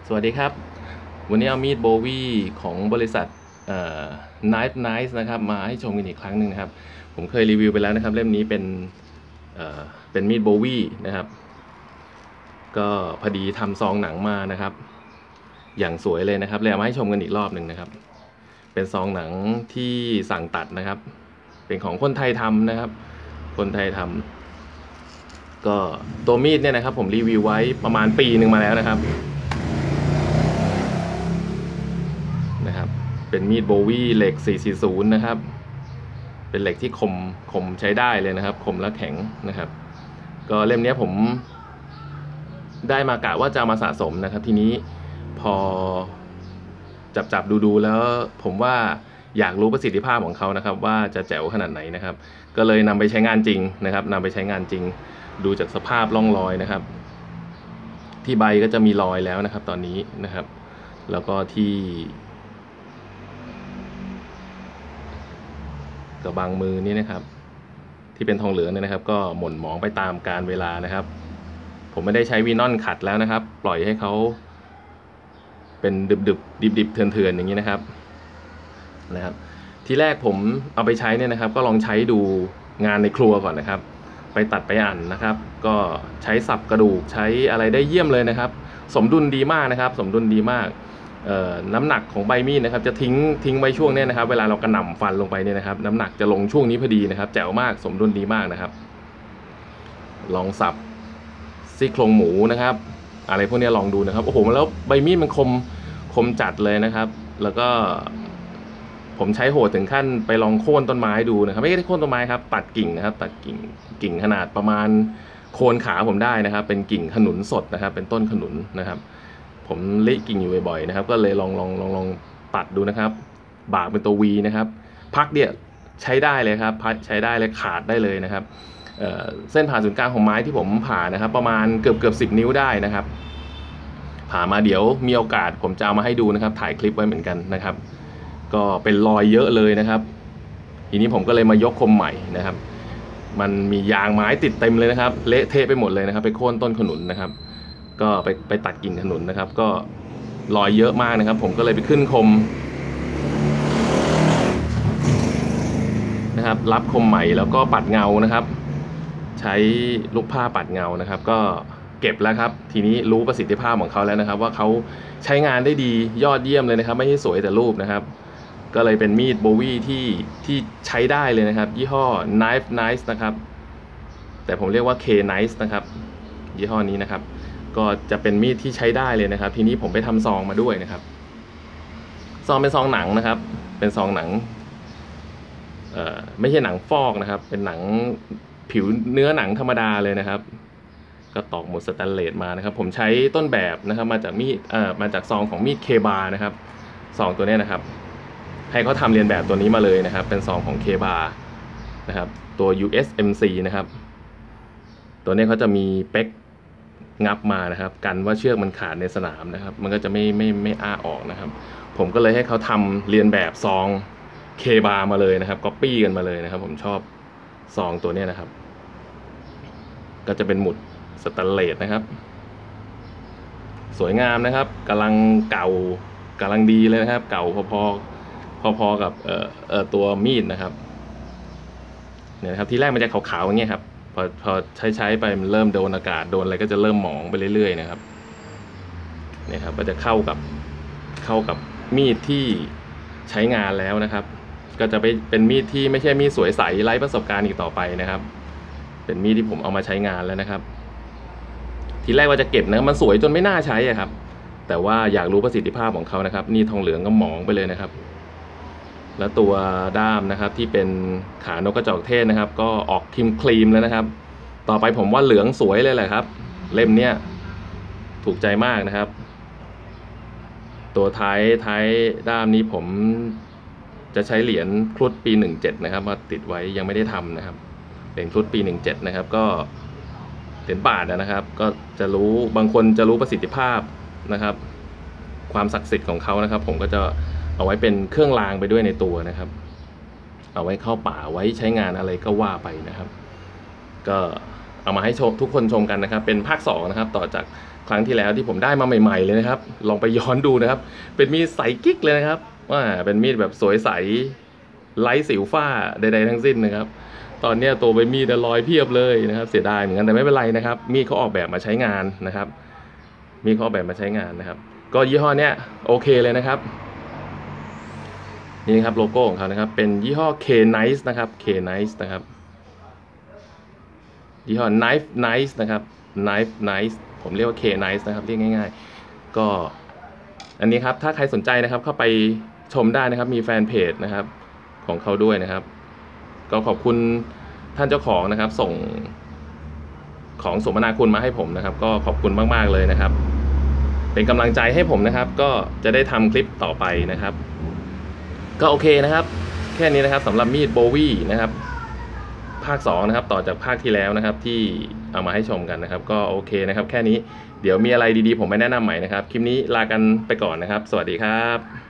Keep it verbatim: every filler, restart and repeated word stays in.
สวัสดีครับวันนี้เอามีดโบวี่ของบริษัทเอ่อ Knife Nice นะครับมาให้ชมกันอีกครั้งหนึ่งนะครับผมเคยรีวิวไปแล้วนะครับเล่มนี้เป็นเอ่อเป็นมีดโบวี่นะครับก็พอดีทำซองหนังมานะครับอย่างสวยเลยนะครับเลยเอามาให้ชมกันอีกรอบหนึ่งนะครับเป็นซองหนังที่สั่งตัดนะครับเป็นของคนไทยทำนะครับคนไทยทำก็ตัวมีดเนี่ยนะครับผมรีวิวไว้ประมาณปีหนึ่งมาแล้วนะครับนะครับเป็นมีดโบวี่เหล็กสี่สี่ศูนย์นะครับเป็นเหล็กที่คมคมใช้ได้เลยนะครับคมและแข็งนะครับก็เล่มนี้ผมได้มากะว่าจะมาสะสมนะครับทีนี้พอจับจับดูดูแล้วผมว่าอยากรู้ประสิทธิภาพของเขานะครับว่าจะแจ๋วขนาดไหนนะครับก็เลยนำไปใช้งานจริงนะครับนำไปใช้งานจริงดูจากสภาพร่องรอยนะครับที่ใบก็จะมีรอยแล้วนะครับตอนนี้นะครับแล้วก็ที่กระบังมือนี่นะครับที่เป็นทองเหลืองเนี่ยนะครับก็หม่นหมองไปตามกาลเวลานะครับผมไม่ได้ใช้วีนอนขัดแล้วนะครับปล่อยให้เขาเป็นดึบดึบดิบดิบเถื่อนเถื่อนอย่างนี้นะครับนะครับทีแรกผมเอาไปใช้เนี่ยนะครับก็ลองใช้ดูงานในครัวก่อนนะครับไปตัดไปอ่านนะครับก็ใช้สับกระดูกใช้อะไรได้เยี่ยมเลยนะครับสมดุลดีมากนะครับสมดุลดีมากน้ำหนักของใบมีดนะครับจะทิ้งทิ้งไว้ช่วงนี้นะครับเวลาเรากระหน่ำฟันลงไปเนี่ยนะครับน้ำหนักจะลงช่วงนี้พอดีนะครับแจ๋วมากสมดุลดีมากนะครับลองสับซี่โครงหมูนะครับอะไรพวกนี้ลองดูนะครับโอ้โหแล้วใบมีดมันคมคมจัดเลยนะครับแล้วก็ผมใช้โหดถึงขั้นไปลองโค่นต้นไม้ดูนะครับไม่ได้โค่นต้นไม้ครับตัดกิ่งนะครับตัดกิ่งกิ่งขนาดประมาณโคนขาผมได้นะครับเป็นกิ่งขนุนสดนะครับเป็นต้นขนุนนะครับผมเละกิ่งอยู่บ่อยๆนะครับก็เลยลองลองลองลองตัดดูนะครับบากเป็นตัว วี นะครับพักเดียวใช้ได้เลยครับพักใช้ได้เลยขาดได้เลยนะครับเอ่อเส้นผ่าศูนย์กลางของไม้ที่ผมผ่านะครับประมาณเกือบเกือบสิบนิ้วได้นะครับผ่ามาเดี๋ยวมีโอกาสผมจะเอามาให้ดูนะครับถ่ายคลิปไว้เหมือนกันนะครับก็เป็นรอยเยอะเลยนะครับทีนี้ผมก็เลยมายกคมใหม่นะครับมันมียางไม้ติดเต็มเลยนะครับเละเทะไปหมดเลยนะครับไปโค่นต้นขนุนนะครับก็ไปไปตัดกิ่งขนุนนะครับก็รอยเยอะมากนะครับผมก็เลยไปขึ้นคมนะครับรับคมใหม่แล้วก็ปัดเงานะครับใช้ลูกผ้าปัดเงานะครับก็เก็บแล้วครับทีนี้รู้ประสิทธิภาพของเขาแล้วนะครับว่าเขาใช้งานได้ดียอดเยี่ยมเลยนะครับไม่ใช่สวยแต่รูปนะครับก็เลยเป็นมีดโบวี่ที่ที่ใช้ได้เลยนะครับยี่ห้อ Knife Nice นะครับแต่ผมเรียกว่า K Nice นะครับยี่ห้อนี้นะครับก็จะเป็นมีดที่ใช้ได้เลยนะครับทีนี้ผมไปทำซองมาด้วยนะครับซองเป็นซองหนังนะครับเป็นซองหนังเอ่อไม่ใช่หนังฟอกนะครับเป็นหนังผิวเนื้อหนังธรรมดาเลยนะครับก็ตอกหมุดสแตนเลสมานะครับผมใช้ต้นแบบนะครับมาจากมีดเอ่อมาจากซองของมีดเคบานะครับซองตัวนี้นะครับให้เขาทำเรียนแบบตัวนี้มาเลยนะครับเป็นซองของเคบานะครับตัว ยู เอส เอ็ม ซี นะครับตัวนี้เขาจะมีเป๊กงับมานะครับกันว่าเชือกมันขาดในสนามนะครับมันก็จะไม่ไม่ไม่อ้าออกนะครับผมก็เลยให้เขาทำเรียนแบบซองเคบามาเลยนะครับก๊อปปี้กันมาเลยนะครับผมชอบซองตัวนี้นะครับก็จะเป็นหมุดสแตนเลสนะครับสวยงามนะครับกำลังเก่ากำลังดีเลยนะครับเก่าพอๆพอๆกับเอ่อเอ่อตัวมีดนะครับเนี่ยนะครับที่แรกมันจะขาวๆอย่างเงี้ยครับพอพอใช้ใช้ไปมันเริ่มโดนอากาศโดนอะไรก็จะเริ่มหมองไปเรื่อยๆนะครับเนี่ยครับก็จะเข้ากับเข้ากับมีดที่ใช้งานแล้วนะครับก็จะไปเป็นมีดที่ไม่ใช่มีดสวยใสไร้ประสบการณ์อีกต่อไปนะครับเป็นมีดที่ผมเอามาใช้งานแล้วนะครับทีแรกว่าจะเก็บนะมันสวยจนไม่น่าใช้อะครับแต่ว่าอยากรู้ประสิทธิภาพของเขานะครับนี่ทองเหลืองก็หมองไปเลยนะครับแล้วตัวด้ามนะครับที่เป็นขานกกระจอกเทศนะครับก็ออกครีมครีมแล้วนะครับต่อไปผมว่าเหลืองสวยเลยแหละครับเล่มเนี้ยถูกใจมากนะครับตัวท้ายท้ายด้ามนี้ผมจะใช้เหรียญครุฑปีหนึ่งเจ็ดนะครับมาติดไว้ยังไม่ได้ทำนะครับเหรียญครุฑปีหนึ่งเจ็ดนะครับก็เหรียญบาทนะครับก็จะรู้บางคนจะรู้ประสิทธิภาพนะครับความศักดิ์สิทธิ์ของเขานะครับผมก็จะเอาไว้เป็นเครื่องรางไปด้วยในตัวนะครับเอาไว้เข้าป่าไว้ใช้งานอะไรก็ว่าไปนะครับก็เอามาให้ชมทุกคนชมกันนะครับเป็นภาคสองนะครับต่อจากครั้งที่แล้วที่ผมได้มาใหม่ๆเลยนะครับลองไปย้อนดูนะครับเป็นมีดใสกิ๊กเลยนะครับว่าเป็นมีดแบบสวยใสไร้สิวฝ้าใดๆทั้งสิ้นนะครับตอนนี้ตัวใบมีดรอยเพียบเลยนะครับเสียดายเหมือนกันแต่ไม่เป็นไรนะครับมีดเขาออกแบบมาใช้งานนะครับมีดเขาออกแบบมาใช้งานนะครับก็ยี่ห้อเนี้ยโอเคเลยนะครับนี่ครับโลโก้ของเขานะครับเป็นยี่ห้อ K-Nice นะครับ K-Nice นะครับยี่ห้อ Knife Nice นะครับ Knife Nice ผมเรียกว่า K-Nice นะครับเรียกง่ายๆก็อันนี้ครับถ้าใครสนใจนะครับเข้าไปชมได้นะครับมีแฟนเพจนะครับของเขาด้วยนะครับก็ขอบคุณท่านเจ้าของนะครับส่งของสมนาคุณมาให้ผมนะครับก็ขอบคุณมากๆเลยนะครับเป็นกำลังใจให้ผมนะครับก็จะได้ทำคลิปต่อไปนะครับก็โอเคนะครับแค่นี้นะครับสำหรับมีดโบวี่นะครับภาคสองนะครับต่อจากภาคที่แล้วนะครับที่เอามาให้ชมกันนะครับก็โอเคนะครับแค่นี้เดี๋ยวมีอะไรดีๆผมไปแนะนำใหม่นะครับคลิปนี้ลากันไปก่อนนะครับสวัสดีครับ